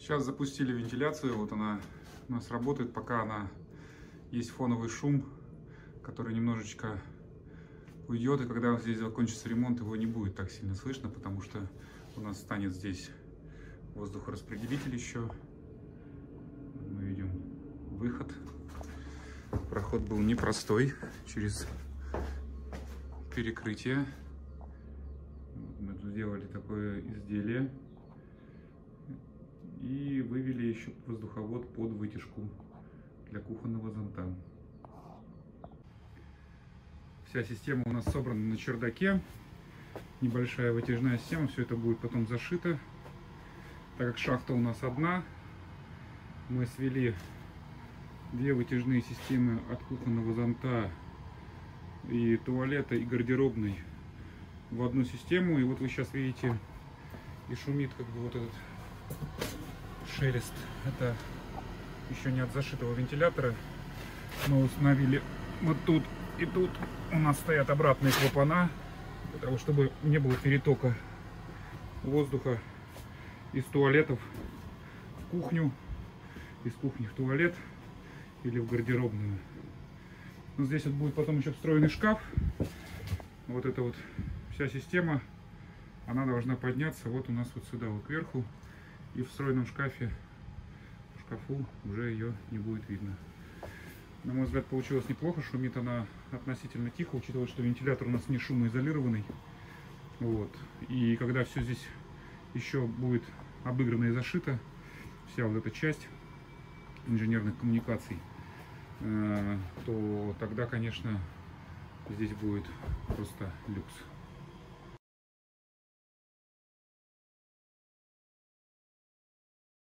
Сейчас запустили вентиляцию, вот она у нас работает, пока есть фоновый шум, который немножечко уйдет, и когда здесь закончится ремонт, его не будет так сильно слышно, потому что у нас станет здесь воздухораспределитель еще. Мы видим выход. Проход был непростой через перекрытие. Мы тут сделали такое изделие и вывели еще воздуховод под вытяжку для кухонного зонта. Вся система у нас собрана на чердаке. Небольшая вытяжная система. Все это будет потом зашито. Так как шахта у нас одна, мы свели две вытяжные системы от кухонного зонта и туалета, и гардеробной в одну систему. И вот вы сейчас видите, и шумит как бы вот этот шелест. Это еще не от зашитого вентилятора. Мы установили вот тут и тут. У нас стоят обратные клапана, для того, чтобы не было перетока воздуха из туалетов в кухню, из кухни в туалет или в гардеробную. Но здесь вот будет потом еще встроенный шкаф. Вот эта вот вся система, она должна подняться вот у нас вот сюда, вот кверху. И в встроенном шкафу уже ее не будет видно. На мой взгляд, получилось неплохо. Шумит она относительно тихо, учитывая, что вентилятор у нас не шумоизолированный. Вот. И когда все здесь еще будет обыграно и зашито, вся вот эта часть инженерных коммуникаций, то тогда, конечно, здесь будет просто люкс.